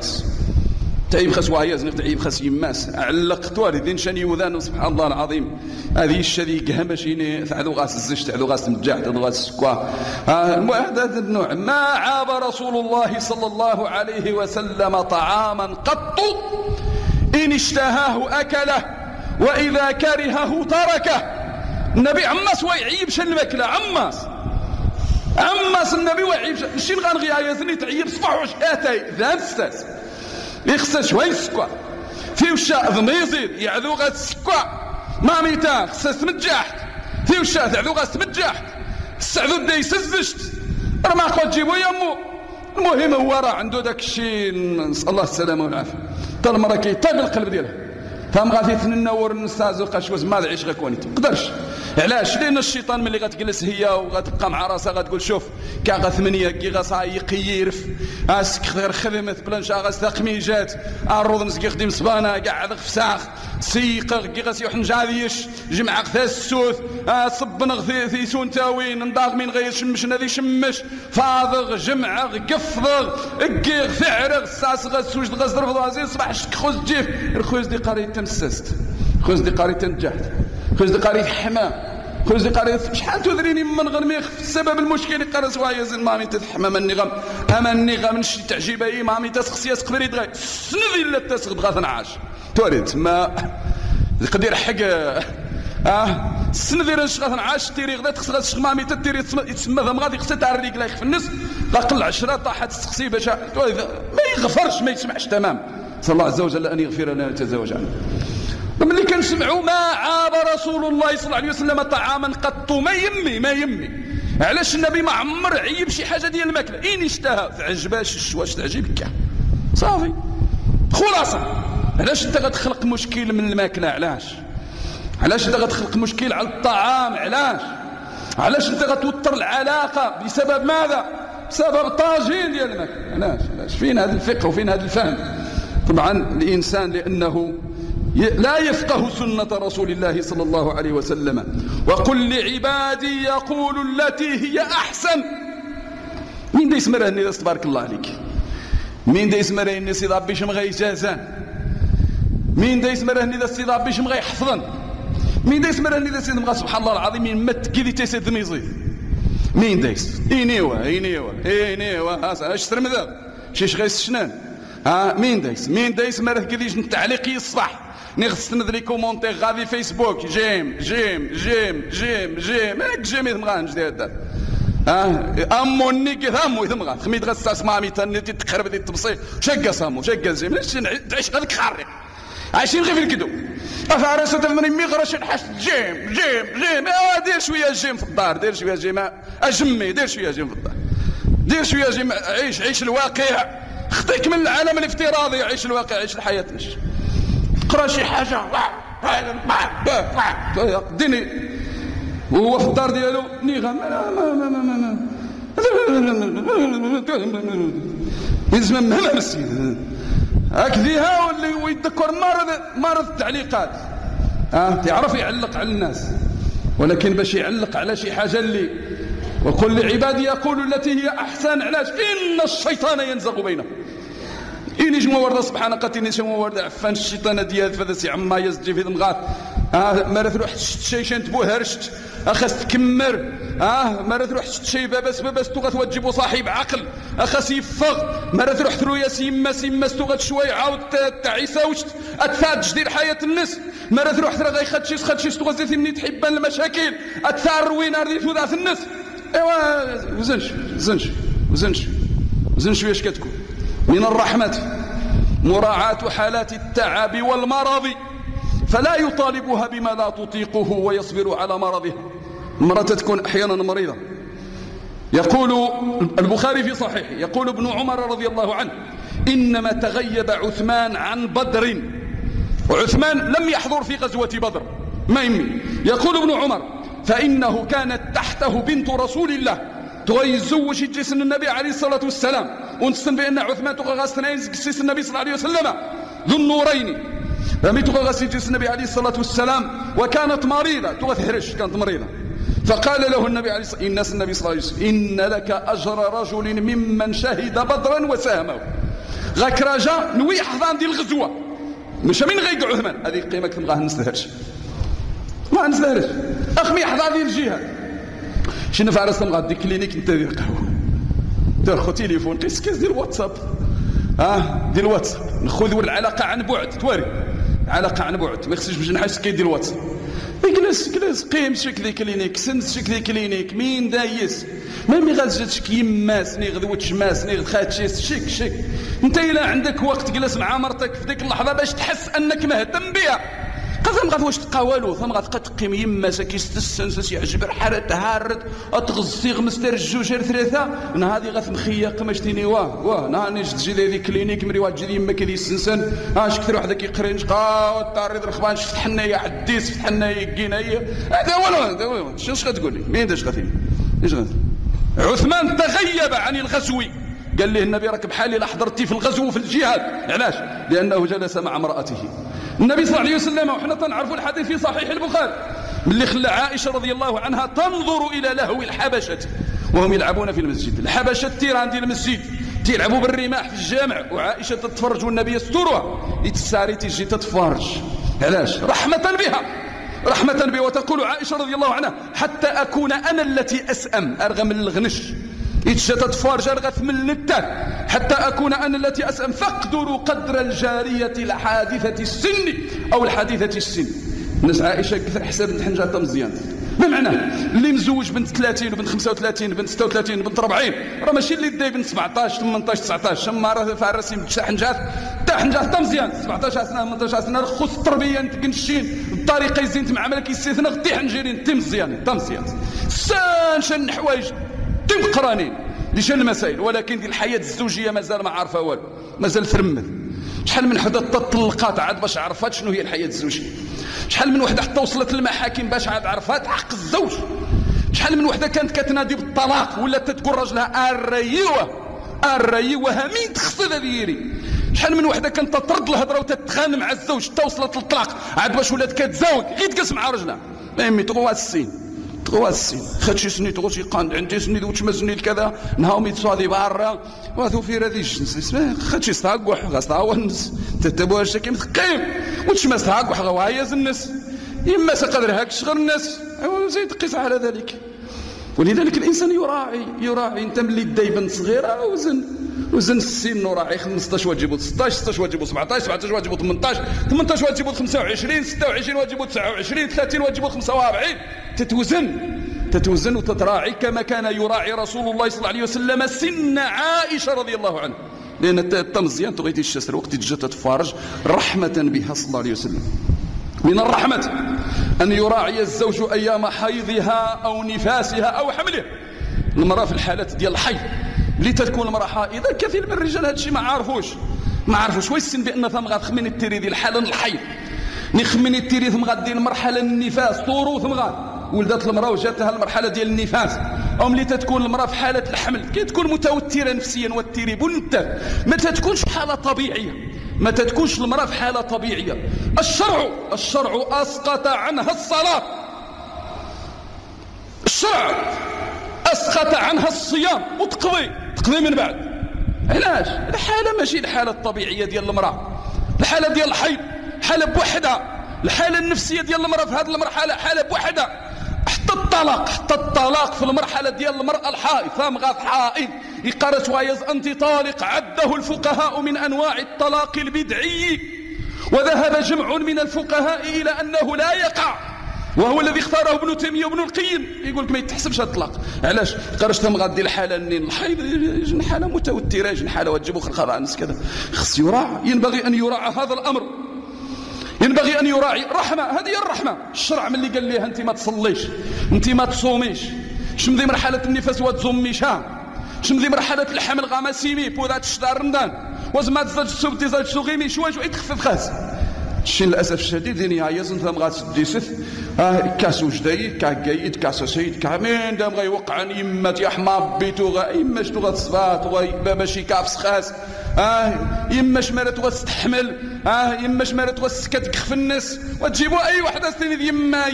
A: خسوايز تعيب خس يماس علقت والدين شان يوذان سبحان الله العظيم. هذه الشذي قهمشيني تعذو غاس الزش تعذو غاس المجاح تعذو غاس السكوا هذا النوع. ما عاب رسول الله صلى الله عليه وسلم طعاما قط إن اشتهاه أكله وإذا كرهه تركه. النبي عماس ويعيب شن الماكلة عماس النبي ويعيب شن غنغيا يزني تعيب صباح اتاي ذا الساس يخص شوي السكوا في وشاء ضميزيد يعذو غاس السكوا ما ميتان خص تمجحت في وشاء تعذو غاس تمجحت السعذو دا يسزشت راه ما خو تجيبو يمو. المهم هو راه عنده داك الشيء نسال الله السلامه والعافيه. حتى المراه كيطيب القلب ديالها فهم غادي تنور نستازو قاش ما عيش غكوني تقدرش. علاش؟ لان الشيطان ملي غتجلس هي وغتبقى مع راسها غتقول شوف كاع غا 8 كي غاصايق يرف اسكثر خدمت بلانشا غاستقميجات الروض نسقي خدم صبانه كاع هذا فساخ سيق كي غاسيوح نجاديش جمع غثاس السوث صب نغثي ثيسون تاوين نضاق من غير شمش نادي شمش فاضغ جمع قفضغ كي فعرغ ساس غسوج غزرف غازي صباح شك خوز جيف الخوز دي قريه تنسست خوز دي قريه تنجحت خوز دي قريه حمام خوز دي قريه شحال تدريني من غنميخ السبب المشكل اللي قرا سوايا زين مامي تتحمم النغم اما النغم نشي تعجيبه اي مامي تسخسيا تقدر يدغي سنذي لا تسخد غاثن عاش توريت ما يقدر حق السنذي راه شغاثن عاش تيري غدا تخص غتشغ مامي تيري تسمى ذا غادي خصها تعريك لا يخف النص لا قل 10 طاحت السقسي باش ما يغفرش ما يسمعش تمام. صلى الله عز وجل ان يغفر لنا ويتزوج عنا. ملي كنسمعوا ما عاب رسول الله صلى الله عليه وسلم طعاما قط ما يمي علاش النبي ما عمر عيب شي حاجه ديال الماكله ان اشتهى تعجباش الشواش تعجبك صافي خلاصه. علاش انت غتخلق مشكل من الماكله؟ علاش انت غتخلق مشكل على الطعام؟ علاش انت غتوتر العلاقه بسبب ماذا؟ بسبب طاجين ديال الماكله. علاش فين هذا الفقه وفين هذا الفهم؟ طبعا الانسان لانه لا يفقه سنة رسول الله صلى الله عليه وسلم. وقل لعبادي يقول التي هي أحسن. مين دا يسمى راه تبارك الله عليك؟ مين دا يسمى راه سيد ربي شم غيجازان؟ مين دا يسمى راه سيد ربي شم غيحفظن؟ مين دا يسمى راه سيد مغا سبحان الله العظيم من مت كيدي تيسيد ميزيد؟ مين دا يس؟ إينيوا اش ترمذا شيش غيس شنان مين دا يسمى راه كيديش التعليقي الصباح نغسل نذري كومونتي غادي فيسبوك جيم ماك جيم يثمغان جديد اموني كثامو يثمغان خميد غساس مامي تاني تقرب دي التبصير شقا سامو شقا جيم لاش تعيش غاديك خارق عايشين غير في الكدو افارسه تمني ميغرش نحس جيم دير شويه جيم في الدار دير شويه جيم اجمي دير شويه جيم في الدار دير شويه جيم عيش الواقع خطيك من العالم الافتراضي عيش الواقع عيش الحياه اقرا شي حاجه ديني وهو في الدار ديالو نيغا يزم مهم مسكين هكذيها واللي ويتذكر مرض التعليقات يعرف يعلق على الناس ولكن باش يعلق على شي حاجه اللي وقل لعبادي يقول التي هي احسن. علاش؟ ان الشيطان ينزغ بينهم إني جمع ورد سبحانه قتيني شمو ورد عفان الشيطان ديال فدسي عما يزجي في دمغات مرة تروح شي شنت بوهرشت أخس تكمر مرة تروح شي بابس تغت وتجيبو صاحب عقل أخس يفغ مرة تروح ثرو يا سيما تغت شوي عاود تعيساوشت أتفاد جدير حياة الناس مرة تروح ترى غي خدشي تغت زيتي مني تحبان المشاكل أتثار وين أردي ثوذات الناس إيوا وزنش ويش كتكون من الرحمة مراعاة حالات التعب والمرض فلا يطالبها بما لا تطيقه ويصبر على مرضها. المرأة تكون أحيانا مريضة. يقول البخاري في صحيحه يقول ابن عمر رضي الله عنه إنما تغيب عثمان عن بدر وعثمان لم يحضر في غزوة بدر ما يمي. يقول ابن عمر فإنه كانت تحته بنت رسول الله تزوج جسم النبي عليه الصلاة والسلام ونستن بأن عثمان تغاسنين جسم النبي صلى الله عليه وسلم ذو النورين رمي تغاسي جسم النبي عليه الصلاة والسلام وكانت مريضة تغثهرش كانت مريضة فقال له النبي عليه الصلاة والسلام النبي صلى الله عليه وسلم إن لك أجر رجل ممن شهد بدرا وساهمه غاك رجاء نوي حضان دي الغزوة مش من غيق عثمان هذه قيمة تبغاها نستهرش ما نستهرش أخمي حضان دي الجهاد شنو فارس تبغى ديك كلينيك انت دير قهوه دير خو تليفون قيس ديال الواتساب ديال الواتساب نخذوا العلاقه عن بعد تواري علاقه عن بعد ما يخصش باش نحس كيدير الواتساب جلس قيم شكلي كلينيك سنس شكلي كلينيك مين دايس ما غازجتش كيماس ني غدوتش ماس ني خاتشيس شك انت الا عندك وقت جلس مع مرتك في ديك اللحظه باش تحس انك مهتم بها قسم غاد واش تلقى والو ثم غتبقى تقيم يما ساكيس السنسس يعجب الحاره تهارد تغزي غمس تر جوج ثلاثه نهار غتمخيا قمشتيني واه نهار تجي لي كلينيك مري واحد تجي يما كيدي السنسن اش كثر واحد كيقرين قاو طاريد الرخبان شفت حنايا عديس شفت حنايا كينايا هذا والو شنو غتقول لي مين داش غادي ايش غادي عثمان تغيب عن الغزو قال له النبي راك بحالي لا حضرتي في الغزو في الجهاد علاش لانه جلس مع امراته النبي صلى الله عليه وسلم وحنا تنعرفوا الحديث في صحيح البخاري اللي خلى عائشه رضي الله عنها تنظر الى لهو الحبشه وهم يلعبون في المسجد الحبشه التيران ديال المسجد تيلعبوا بالرماح في الجامع وعائشه تتفرج والنبي يسترها يتساري تيجي تتفرج علاش رحمه بها وتقول عائشه رضي الله عنها حتى اكون انا التي اسأم ارغم الغنش يتجا تتفرج ارغث من اللتان حتى اكون انا التي اسأم فاقدروا قدر الجاريه الحادثه السن او الحديثه السن الناس عائشه كثر حساب بنت حنجه مزيان ما معناه اللي مزوج بنت 30 وبنت 35 بنت 36 بنت 40 راه ماشي اللي داي بنت 17 18 19 شما راه فارسين بنت حنجات تا حنجات مزيان 17 سنه 18 سنه خص التربيه نتكنشين بالطريقه يزين مع ملك يستثنى غدي حنجيرين تي مزيان شن حوايج تم قرانين لشان المسائل ولكن دي الحياه الزوجيه مازال ما عارفه والو مازال ثرمذ شحال من وحده تطلقات عاد باش عرفات شنو هي الحياه الزوجيه شحال من وحده حتى وصلت للمحاكم باش عاد عرفات حق الزوج شحال من وحده كانت كتنادي بالطلاق ولا تتقول راجلها الريوه مين تخصل ديري شحال من وحده كانت تطرد الهضره وتتخانق مع الزوج حتى وصلت للطلاق عاد باش ولات كتزاوج غير تجلس مع راجلها امي تغوا السين خدشي سني تغوشي قاند عندي سني دوتش مزني كذا نهاو ميتصادي برا واثو في رادي جنس خدشي استاقوح غاستاونس تتبوها شكي مثقيم وتش ما استاقوح غوايز الناس يما سقدر هاك شغل الناس زيد قيس على ذلك ولذلك الانسان يراعي انت ملي دايبن صغيره وزن السن وراعي 15 واجبو 16 16 واجبو 17 17 واجبو 18 18 واجبو 25 26 واجبو 29 30 واجبو 45 تتوزن وتتراعي كما كان يراعي رسول الله صلى الله عليه وسلم سن عائشه رضي الله عنها لان التمزيان تغيتي الشسر وقت تجي تتفارج رحمه بها صلى الله عليه وسلم من الرحمه ان يراعي الزوج ايام حيضها او نفاسها او حملها المراه في الحالات ديال الحيض اللي تكون المراه حائضه كثير من الرجال هذا الشيء ما عارفوش واش السن بان ثم غتخمن التيري ديال الحاله الحيض نخمن التيري ثم غادي المرحله النفاس طورو ثم ولدت المراه وجاتها المرحله ديال النفاس او ملي تتكون المراه في حاله الحمل كتكون متوتره نفسيا والتيري بنت ما تتكونش حاله طبيعيه ما تتكونش المراه في حاله طبيعيه الشرع اسقط عنها الصلاه الشرع اسقط عنها الصيام وتقضي من بعد علاش الحاله ماشي الحاله الطبيعيه ديال المراه الحاله ديال الحيض حاله بوحدها الحاله النفسيه ديال المراه في هذه المرحله حاله بوحدها حتى الطلاق في المرحله ديال المراه الحائض فام غاف حائض يقرت وايز انت طالق عده الفقهاء من انواع الطلاق البدعي وذهب جمع من الفقهاء الى انه لا يقع وهو الذي اختاره ابن تيميه وابن القيم يقول لك ما يتحسبش الطلاق علاش قرش ثم غادي الحاله الحيض يجن حاله متوتره يجن حاله وتجيبوا خلخلانس كذا خص يراعى ينبغي ان يراعى هذا الامر ينبغي ان يراعي رحمه هذه هي الرحمه الشرع من اللي قال لها انت ما تصليش انت ما تصوميش شمدي مرحله النفاس وتزميش شمدي مرحله الحمل غامسيمي بوذات شهر رمضان وزما تزاد السبت تزاد تغيمي شويه يتخفف خاص الشيء للاسف الشديد ديني عايز انت ما غاتديسف كاسو جديد كاكايد كاسو سيد كامين دام غيوقع يما يا حما بيتو يما شنو غتصفات بابا شي كافس خاص يما شمالت غتستحمل يما شمالت غتسكت في الناس وتجيبوا اي وحده ثاني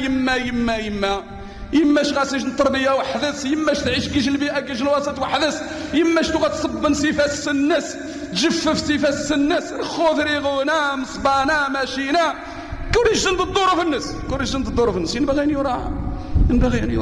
A: يما غاسيج التربيه وحدث يما تعيش كيج البيئه كيج الوسط وحدث يما غتصب نسيفاس الناس تجفف سيفاس الناس خضري غونا مصبانا ماشينا كوري جند الدور في الناس ينبغي ان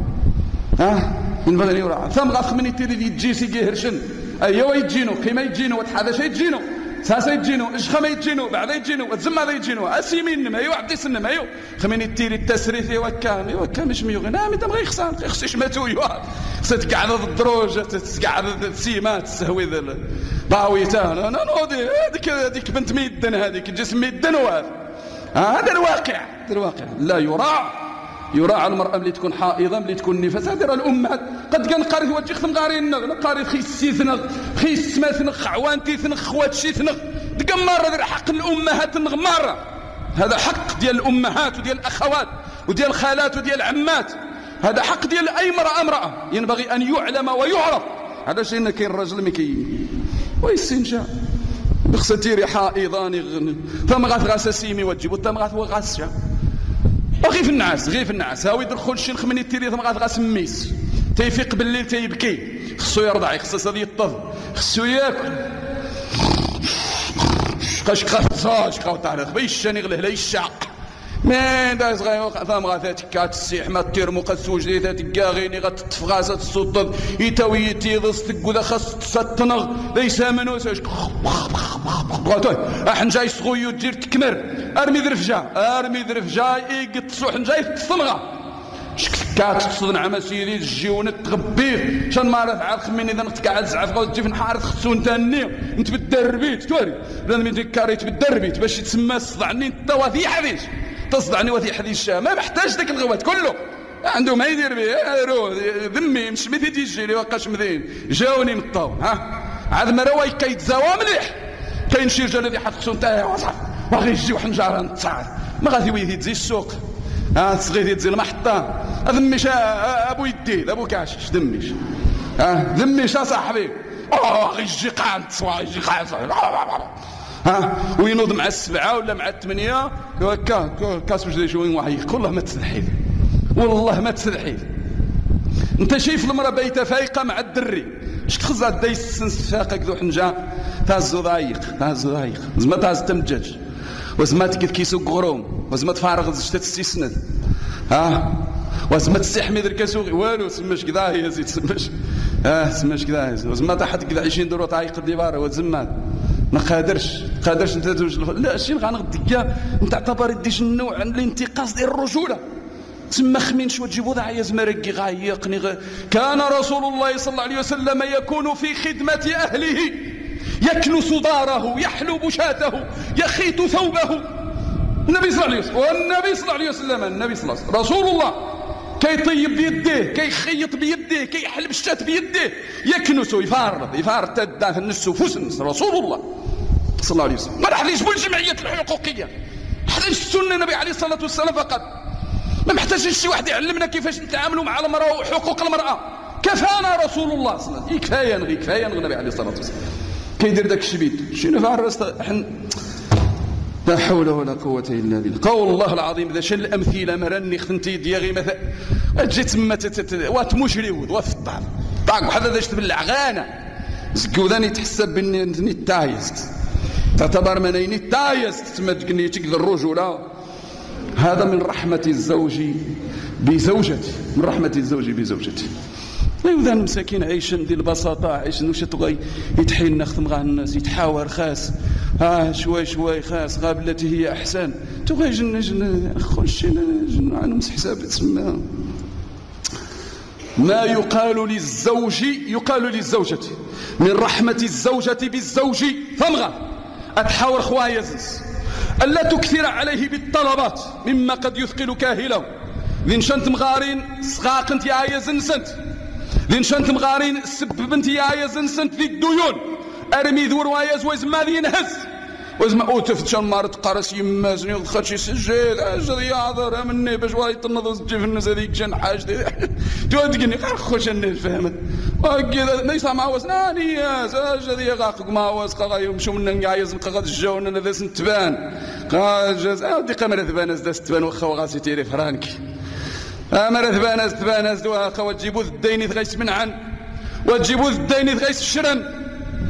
A: يراعى ثم غاخمني تيري دي تجيسي كيهرشن ايوا يتجينو قيمه يتجينو وتحادث يتجينو ساسا يتجينو اجخما يتجينو بعدا يتجينو وتزم هذا يتجينو اسيمين ايوا عبدي سنم ايوا خميني تيري التسريفي وكا مش ميوغ نعم دام غير خصيش ماتو ايوا تقعد الدروج تقعد سيمات تسهوي ذا باويتان انا نوضي هذيك بنت ميدن هذيك جسم ميدن وهذا هذا الواقع، هذا الواقع. لا يراعى المرأة ملي تكون حائضة، ملي تكون نفاس. هذه راه الأمهات قد كان قاري وجه خدم قاري قاري خيسي ثنغ خيس ما ثنغ خوانتي ثنغ خواتشي ثنغ ديك مرة. هذا حق الأمهات ثنغ مرة، هذا حق ديال الأمهات وديال الأخوات وديال الخالات وديال العمات. هذا حق ديال أي امرأة ينبغي أن يعلم ويعرف. هذا شيء إن كاين راجل مكي ويستنجا بخسة حائضان ثم غاث سيمي وتجيبو ثم غاث وغاسشا غير في النعاس هاو يدخل شي نخمني تيري ثم غاث ميس تيفيق بالليل تيبكي، خصو يرضع، خصو هذا يطض، خصو ياكل قاش قاو تعرف بيشاني غله لا يشاق ما داز غير ثم غاثاتك كاتسيح ما تيرمو قسوج لي ذاتك غيني غتفغاسه الصوت يتاوي تيضس تقول خاص تسطنغ ليس منوس حنجاي صغيو دير تكمر ارمي ذرفجا يقطسو حنجاي تصنغا كات تصدن عما سيدي الجيونه تغبيه شان ما راه عارف مني اذا نتقعد زعف غادي في نحار خصو نتاني انت بالدربيت تواري لازم يديكاريت بالدربيت باش يتسمى صدعني انت وثي حديث تصدعني وثي حديث ما محتاج داك الغوات كله عنده ما يدير به ذمي مش مثي تيجي لي وقاش مذين جاوني من الطاون عاد مرا كيتزاوى مليح كاين شي رجال اللي حط خصو نتايا وصح باغي يجيو حنجره نتصاعد ما غادي يزيد السوق صغير يتزي المحطه ذميش ابو يدي ابو كاشش ذميش ذميش صاحبي يجي قانت يجي قانت وينوض مع 7 ولا مع 8 هكا كاس وجدي شويه واحد والله ما تستحيل والله ما تستحيل. انت شايف المراه بايته فايقه مع الدري اش تخزع دايس سنسفاقك ذو حنجه تهزو ضايق زعما تهز تمجاج وزما تكيف كيسوق غروم وزما تفارغ زشتا تستسند وزما تستحمي ذاك كاسوغي والو سماش كذا يا زيد سماش سماش كذا وزما تحت كذا 20 دورو تعيق ديبار وزما ما قادرش انت لا شي غنغديا انت اعتبر ديش النوع الانتقاص ديال الرجوله تما خمين شو تجيبو ذا عياز مرقي غايقني كان رسول الله صلى الله عليه وسلم يكون في خدمة أهله يكنس داره يحلب شاته يخيط ثوبه. النبي صلى الله عليه وسلم النبي صلى الله عليه وسلم رسول الله كيطيب بيديه كيخيط بيديه كيحلب الشات بيديه يكنس يفارض تدا في النص وفوس رسول الله صلى الله عليه وسلم. ما راح يجيبوا الجمعيات الحقوقية حتى السنة النبي عليه الصلاة والسلام فقط ما محتاجش شي واحد يعلمنا كيفاش نتعاملوا مع المرأة وحقوق المرأة. كفانا رسول الله صلى الله عليه وسلم كفاية النبي عليه الصلاة والسلام كيدير داك الشبيد شنو فعل الراس لا حول ولا قوة إلا بالله. قول الله العظيم إذا شل الأمثلة مرني خنتي دياغي مثلا أجي تما واتمشريود وفطار طاق واحد هذا تبلع غانا زكوداني تحسب بني تايست تعتبر منيني تايست تما تقني تقدر الرجولة. هذا من رحمة الزوج بزوجته من رحمة الزوج بزوجته. ذا المساكين عايشين ديال البساطة عايشين واش تبغي يتحين نخدم غا الناس يتحاور خاص شوي خاص غا بلاتي هي أحسن تبغي جن خش نمس حساب تسمى ما يقال للزوجة من رحمة الزوجة بالزوج ثمغة أتحاور خوايا زيز ألا تكثر عليه بالطلبات مما قد يثقل كاهله. ذين شنت مغارين صغاق انت يا زنسنت ذين شنت مغارين سبب انت يا زنسنت ذي الديون ارمي ذور وايز وزما ذي نهز وزما اوتفت شمارت قرس يمازني ودخل شي سجاد اجري يعذر مني باش واي تنض تجي في الناس هذيك جن حاج تودقني خوش الناس فهمت وكذا ليس معوز ناني يا اجري غاق معوز قا يمشوا من عايز قا الجون ذا سنتبان قا جاز ودي قمر ذبان ذا ستبان واخا غاسي تيري فرانكي امر ذبان واخا وتجيبوا الدين غيس منعن وتجيبوا الدين غيس الشرن.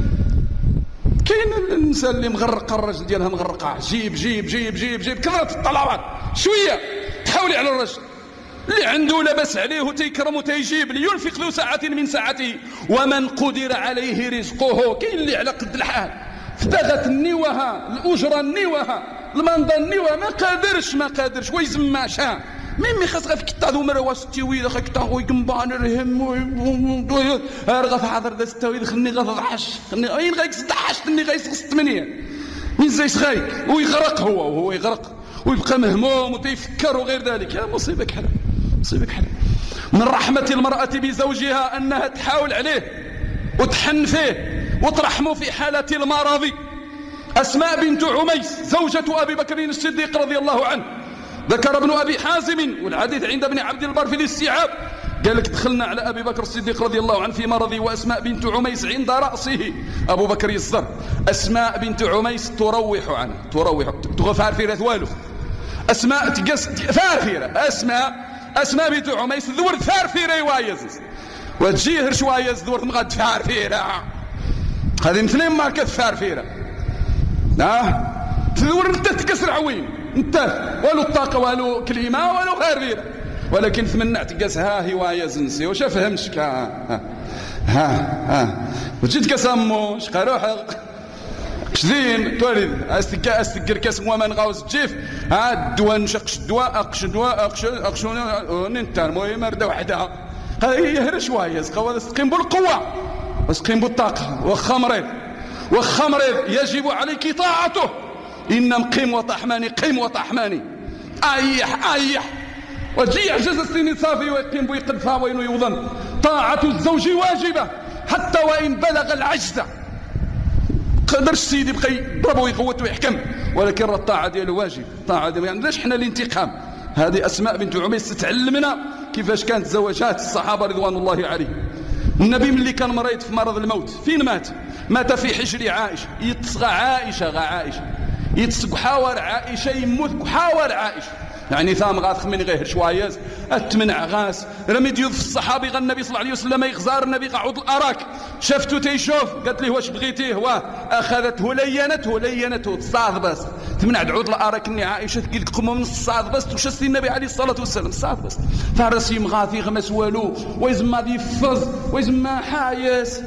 A: كاين الانسان اللي مغرق الرجل ديالها مغرقه جيب كثره الطلبات شويه تحاولي على الرجل اللي عنده لبس عليه وتيكرم وتيجيب لينفق ذو ساعة من ساعته ومن قدر عليه رزقه. كاين اللي على قد الحال فتغت النوها الاجره النوها المنضه النوها ما قادرش ويزما شا ميمي خاص غير كتا ذو مروا ستوي داك كتا هو يقمبان الهم رغف حاضر ذا ستوي خلني غضحش خلني اين غيك 16 خلني غيسقس 8 من زي صغير ويغرق هو يغرق ويبقى مهموم وتيفكر وغير ذلك. يا مصيبة كحلة، مصيبة كحلة. من رحمة المرأة بزوجها أنها تحاول عليه وتحن فيه وترحمه في حالة المرض. أسماء بنت عميس زوجة أبي بكر الصديق رضي الله عنه، ذكر ابن أبي حازم والحديث عند ابن عبد البر في الاستيعاب، قال لك دخلنا على أبي بكر الصديق رضي الله عنه في مرضه وأسماء بنت عميس عند رأسه. أبو بكر يصدر، أسماء بنت عميس تروح عنه، تروح تغفار في رثواله. أسماء تقص فارفيرة، أسماء بنت عميس ذور فارفيرة وايز وتجيهر شوية ذور مغاد فارفيرة، هذه مثلين ماركة فارفيرة. تذور انت تكسر عوين انت، والو الطاقة والو كلمة والو فارفيرة، ولكن ثمنع تقاس ها هواية زنسي وش فهمش وجيت كسامو شقا روحك شذين تولد استقر كاس ومن غاوز تجيف الدواء نشقش الدواء اقش انت المهم رده وحدها هذا يهرى شويه قوه تقيم بالقوه وتقيم بالطاقه. واخا مريض يجب عليك طاعته. ان قيم وطحماني قيم وطحماني ايح وجي يعجز السن صافي ويقيم بيقدفها وين يوظن. طاعة الزوج واجبة حتى وإن بلغ العجز. قدرش سيدي بقى يضربه ويقوت ويحكم، ولكن الطاعة ديالو واجب. الطاعة ديالو يعني علاش حنا الانتقام. هذه أسماء بنت عميس تتعلمنا كيفاش كانت زوجات الصحابة رضوان الله عليهم. النبي ملي كان مريض في مرض الموت فين مات في حجر عائشة. يتصغى عائشة يتصق حاور عائشة يموت حاور عائشة، يعني ثام غاث من غير شوايز اتمنع غاس رمي ديوض في الصحابي غا النبي صلى الله عليه وسلم يغزار النبي قعود الأراك شافته تيشوف قالت له واش بغيتيه هو اخذته لينته تصاض بس تمنع دعود الأراك اني عائشه تقيل قموا من الصاض بس وشستي النبي عليه الصلاه والسلام الصاض بس فارس يمغاثي غمس والو ويزما يفز ويزما حايس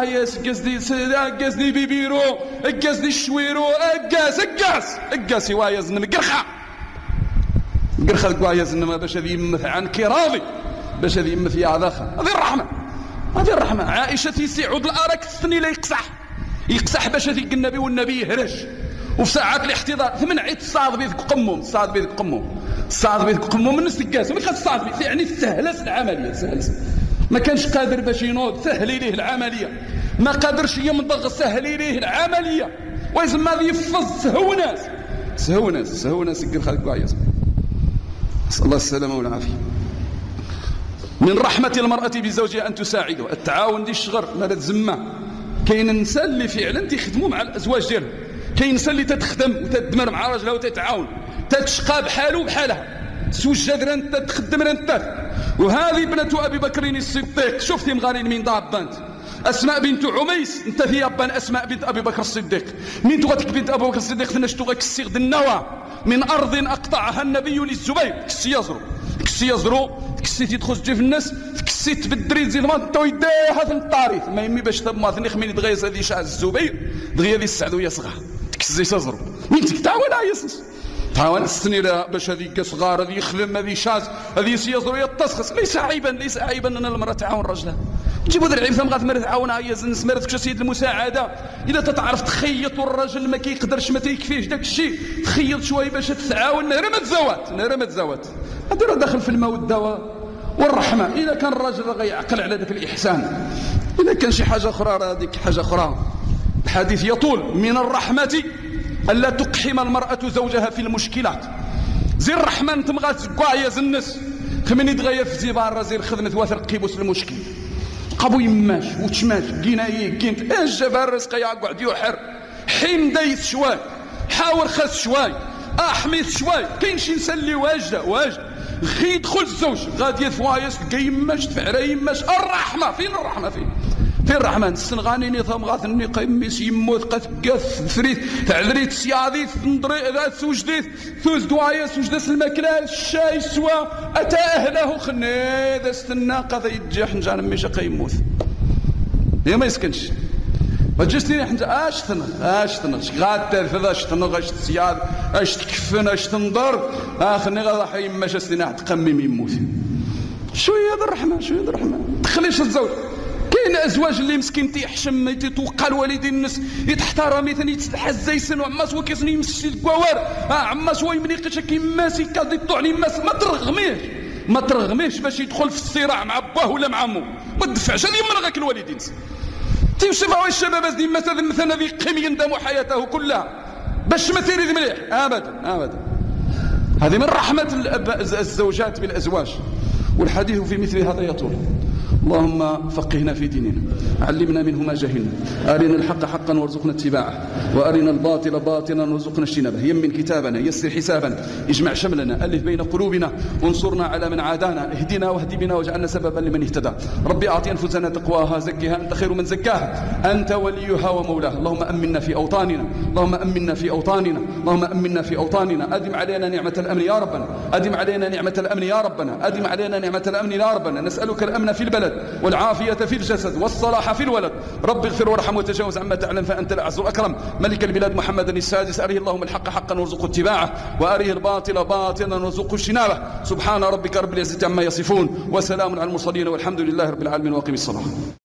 A: قصدي بيبيرو قصدي الشويرو اقاس وايز نمقرخه قرخ القوايز انما باش هذه يمث عن كراضي باش هذه يمث يا ذاخر. هذه الرحمه عائشه تيسعود الارك الثني لا يقصح باش هذيك النبي والنبي يهرش. وفي ساعات الاحتضار ثمن عيد الصاد بيذك قمهم من السكاس ما كان الصاد بيذك يعني سهلس العمليه ما كانش قادر باش ينوض سهلي ليه العمليه ما قادرش يمضغ سهلي ليه العمليه ويزما يفز سهو ناس قرخ القوايز. نسأل الله السلامة والعافية. من رحمة المرأة بزوجها أن تساعده. التعاون دي الشغر ما تزمى. كاين النساء اللي فعلا تخدموا مع الأزواج ديالهم، كاين النساء اللي تتخدم وتدمر مع راجلها وتتعاون تتشقى بحاله بحالها سوجد انت تخدم انت. وهذه بنت أبي بكر الصديق شفتي مغارين من ضابانت أسماء بنت عميس انت في أبان أسماء بنت أبي بكر الصديق من تغتك بنت أبي بكر الصديق ثنشتو غكسيغ النوى من أرض أقطعها النبي للزبير كسي يزرو كسي تدخل في الناس كسي تبدري زيد ما انت ويديها في الطاريث ما يمي باش تما ثنيخ من دغيا هذه شاع الزبير دغيا هذه السعدويه صغار تكسي يزرو مين تكتاول يسس تعاون السنيره باش هذه صغار هذه يخدم هذه شاز هذه سيزرو يتسخص ليس عيبا ان المراه تعاون رجلها تجيبوا ذا العيب ثم غات مرات تعاونها هي زنس مرات كش سيد المساعده اذا تتعرف تخيط والراجل ما كيقدرش ما تيكفيش داك الشيء تخيط شويه باش تتعاون نهر ما تزوات هذا راه داخل في الموده والرحمه. اذا كان الراجل غيعقل على ذاك الاحسان اذا كان شي حاجه اخرى راه هذيك حاجه اخرى. الحديث يطول. من الرحمه الا تقحم المراه زوجها في المشكلات. زي الرحمه انت مغات زكوايا زنس خمني دغيا في زبار زي الخدمه واثر قيبوس المشكل قبو يماش وتشماش كينايه كينت الجبار رزق يقعد يحر حين دايس شوي حاول خاص شوي احميس شوي كاين شي نسلي واجد غي يدخل الزوج غادي يفوايس كاين يماش تفعرا يماش الرحمه فين الرحمه السنغاني نظام غاثني قيميس يموت قاث فريت تعذريت سيادي تندري ذات سوجديت ثوز دوايا سوجدس الماكله الشاي سوا اتى اهله خني ذا استنى قضى يتجاح نجان ميش قيموت هي ما يسكنش ما تجستيني حنجا اش ثنغ غاد ترفض اش ثنغ اش سياد اش تكفن اش تنضر خني غادا حي ما شستيني تقمم يموت شويه هذا الرحمه تخليش الزوج كاين كاين ازواج اللي مسكين تيحشم تيتوقع الوالدين الناس يتحترم يتحز يسن عما سوا كيسن يمشي الكواور عما سوا يمنيقش كيماسي كادي طعني ماس ما ترغميش باش يدخل في الصراع مع باه ولا مع عمو ما تدفعش هذه من غاك الوالدين تيوصفوا الشباب ديما مثلا ذي قيم يندم حياته كلها باش ما تيريد مليح ابدا هذه من رحمة الزوجات بالازواج والحديث في مثل هذا يطول. اللهم فقهنا في ديننا علمنا منه ما جهلنا أرنا الحق حقا وارزقنا اتباعه وأرنا الباطل باطلا وارزقنا اجتنابه يمن كتابنا يسر حسابنا اجمع شملنا ألف بين قلوبنا وانصرنا على من عادانا اهدنا واهد بنا واجعلنا سببا لمن اهتدى. ربي أعطي أنفسنا تقواها زكها أنت خير من زكاها أنت وليها ومولاها. اللهم أمنا في أوطاننا اللهم أمنا في أوطاننا أدم علينا نعمة الأمن يا ربنا أدم علينا نعمة الأمن يا ربنا نسألك الأمن في البلد والعافية في الجسد والصلاح في الولد. رب اغفر وارحم وتجاوز عما تعلم فأنت الأعز الأكرم. ملك البلاد محمد السادس أريه اللهم الحق حقا وارزق اتباعه وأريه الباطل باطلا وارزق اجتنابه. سبحان ربك رب العزة عما يصفون وسلام على المرسلين والحمد لله رب العالمين واقم الصلاة.